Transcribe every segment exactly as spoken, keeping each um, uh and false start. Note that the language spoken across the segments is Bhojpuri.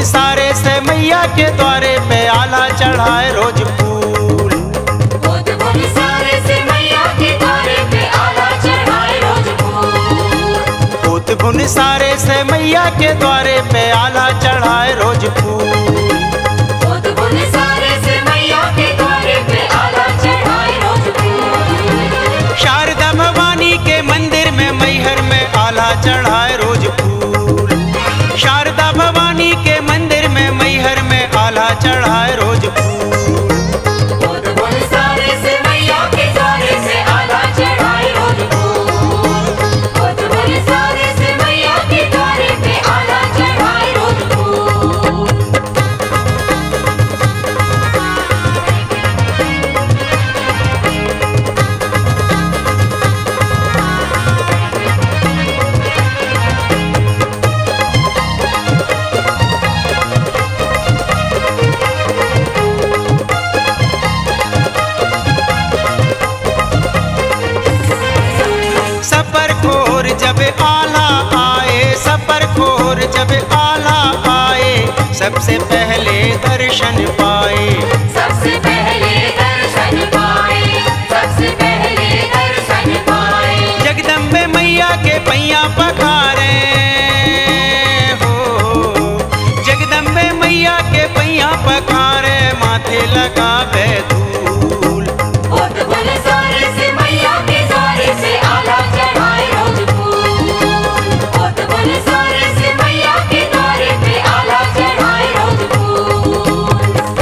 सारे से मैया के द्वारे पे आला चढ़ाए रोज फूल। बुध गुण सारे से मैया के द्वारे पे आला चढ़ाए रोज फूल। बुध गुण सारे से मैया के द्वारे पे आला चढ़ाए रोज फूल। बुध गुण सारे से मैया के द्वारे पे आला चढ़ाए रोज फूल। शारदा भवानी के मंदिर में मैहर में आला चढ़ाए रोज फूल। शारदा भवानी के मंदिर में मैहर में आला चढ़ाए रोज फूल। बुध गुण सारे से मैया के द्वारे से आला चढ़ाए रोज फूल। बुध गुण सारे से मैया के द्वारे पे आला चढ़ाए रोज फूल। सपर खोर जब आला आए, सपर खोर जब आला आए, सबसे पहले दर्शन पाए। सबसे पहले दर्शन पाए, सबसे पहले दर्शन पाए। जगदम्बे मैया के पैया पखारे हो, जगदम्बे मैया के पैया पखारे, माथे लगावे धूल। बुध गुण सारे से मैया के द्वारे से आला चढ़ाए रोज फूल। बुध गुण सारे से मैया के द्वारे पे आला चढ़ाए रोज फूल।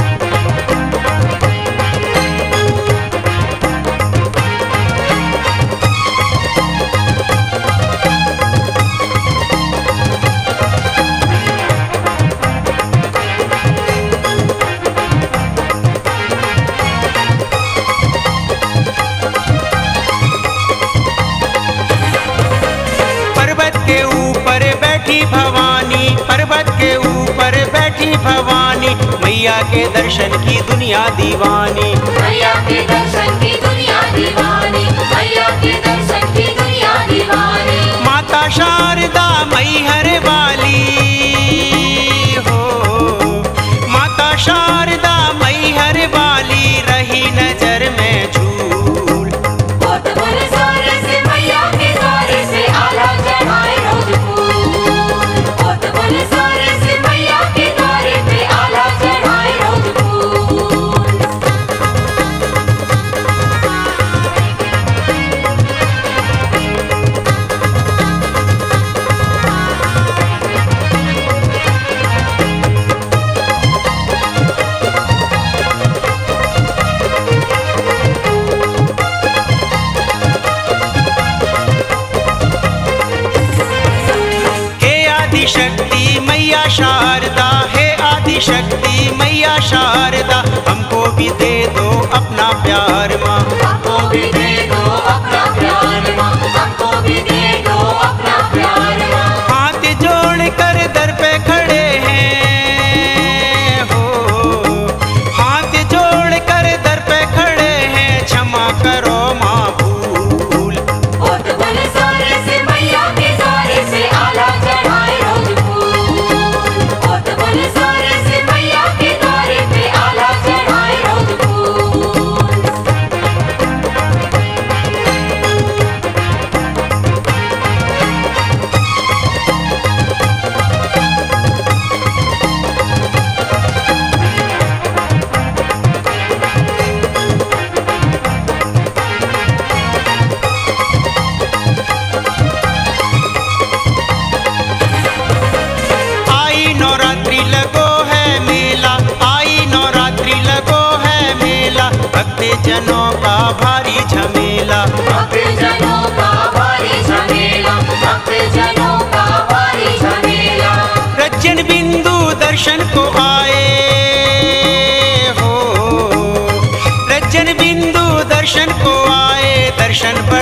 पर्वत के ऊपर बैठी भवानी, पर्वत के ऊपर बैठी भवानी, मैया के दर्शन की दुनिया दीवानी। मैया के दर्शन की दुनिया दीवानी, मैया के दर्शन की दुनिया दीवानी। माता शारदा मैहर वाली हो, माता शारदा मैहर वाली, रही नजर में झूल। बुध गुण सारे से मैया के द्वारे से आला चढ़ाए रोज फूल। बुध गुण सारे से मैया के द्वारे पे आला चढ़ाए रोज फूल। हे आदि शक्ति मैया शारदा, हे आदि शक्ति मैया शारदा, हमको भी दे दो अपना प्यार माँ। हमको भी दे दो अपना प्यार माँ, हमको भी दे दो अपना प्यार माँ। हाथ जोड़ कर दर पे खड़े हैं हो, हाथ जोड़ कर दर पे खड़े हैं, क्षमा करो माँ भूल। बुध गुण सारे से मैया के द्वारे से आला चढ़ाए रोज फूल। बुध गुण सारे से मैया के द्वारे पे आला चढ़ाए रोज फूल। आई नवरात्रि लगो है मेला, आई नवरात्रि लगो है मेला, भक्त जनों का भारी झमेला। भक्त जनों का भारी झमेला, भक्त जनों का भारी झमेला। रज्जन बिंदु दर्शन को आए हो, रज्जन बिंदु दर्शन को आए, दर्शन पर